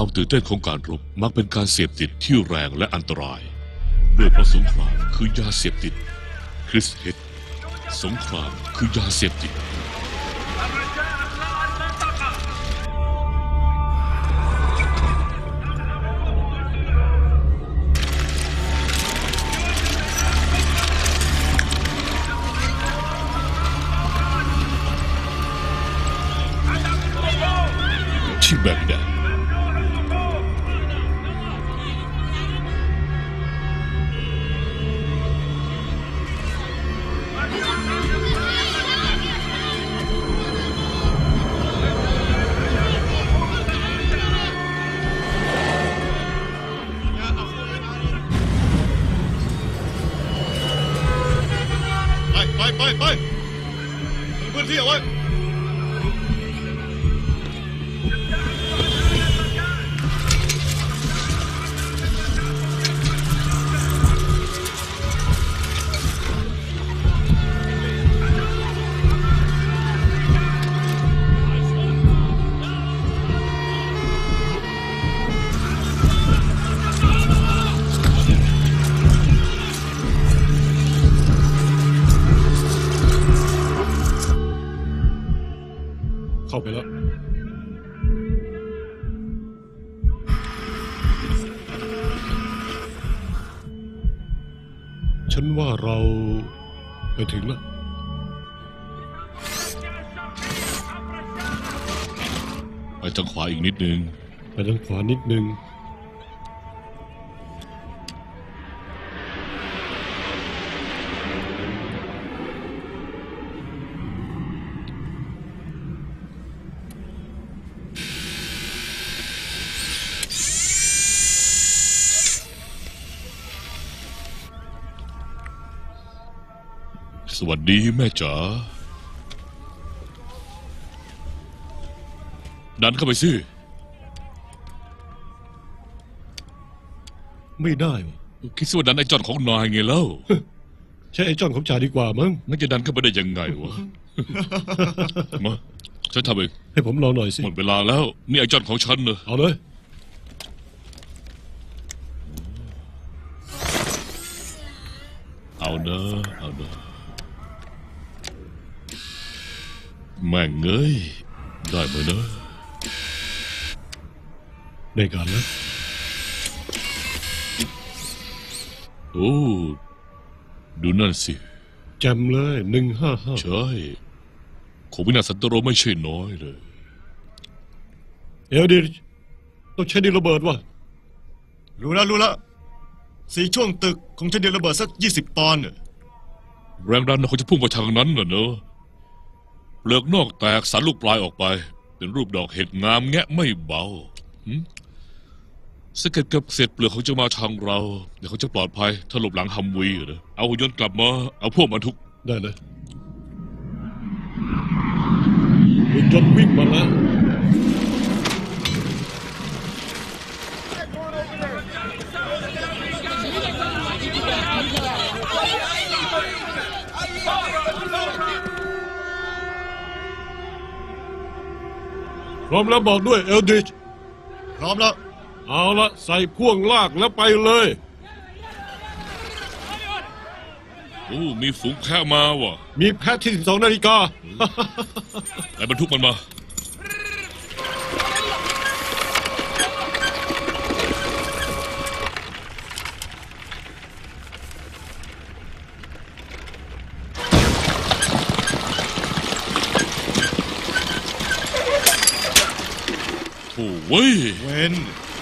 ความตื่นเต้นของการรบมักเป็นการเสพติดที่แรงและอันตรายด้วยเพราะสงครามคือยาเสพติดคริสเฮดสงครามคือยาเสพติดที่แบกแดดไปถึงพื้นที่เอาไว้เข้าไปแล้วฉันว่าเราไปถึงแล้วไปทางขวาอีกนิดนึงไปทางขวานิดนึงสวัสดีแม่จ๋าดันเข้าไปสิไม่ได้วะคิดว่าดันไอ้จอนของนายไงเล่าใช่ไอ้จอนของจ่าดีกว่ามั้งนั่นจะดันเข้าไปได้ยังไงวะมาฉันทำเองให้ผมลองหน่อยสิหมดเวลาแล้วนี่ไอ้จอนของฉันเนอะเอาเลยเอาเนอะเอาเนอะแม่งเอ้ยได้ไหมนะได้การแล้วโอ้ดูนั่นสิแจมเลย155 ใช่ของวินาศสันตโรไม่ใช่น้อยเลยเอลดิต้องใช้ดินระเบิดวะรู้แล้ว4 ช่วงตึกคงจะดินระเบิดสัก20 ปอนด์แรงดันคงจะพุ่งไปทางนั้นน่ะเนอะเปลือกนอกแตกสันลูกปลายออกไปเป็นรูปดอกเห็ดงามแงะไม่เบาสะเก็ดกับเศษเปลือกเขาจะมาทางเราเดี๋ยวเขาจะปลอดภัยถ้าหลบหลังฮัมวีนะเอาหุ่นยนต์กลับมาเอาพวกบรรทุกได้เลยหุ่นยนต์วิ่งมาแล้วพร้อมแล้วบอกด้วยเอลดิชพร้อมแล้วเอาละใส่พ่วงลากแล้วไปเลยโอ้มีฝูงแพะมาว่ะมีแพะที่12 นาฬิกาไอ้บรรทุกมันมาโอ้เว้ยเวน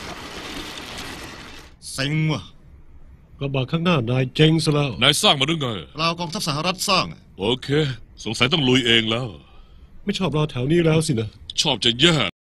เซ็งว่ะกระบะข้างหน้านายเจ๊งซะแล้วนายสร้างมาหรือไงเรากองทัพสหรัฐสร้างโอเคสงสัยต้องลุยเองแล้วไม่ชอบรอแถวนี้แล้วสินะชอบจะแย่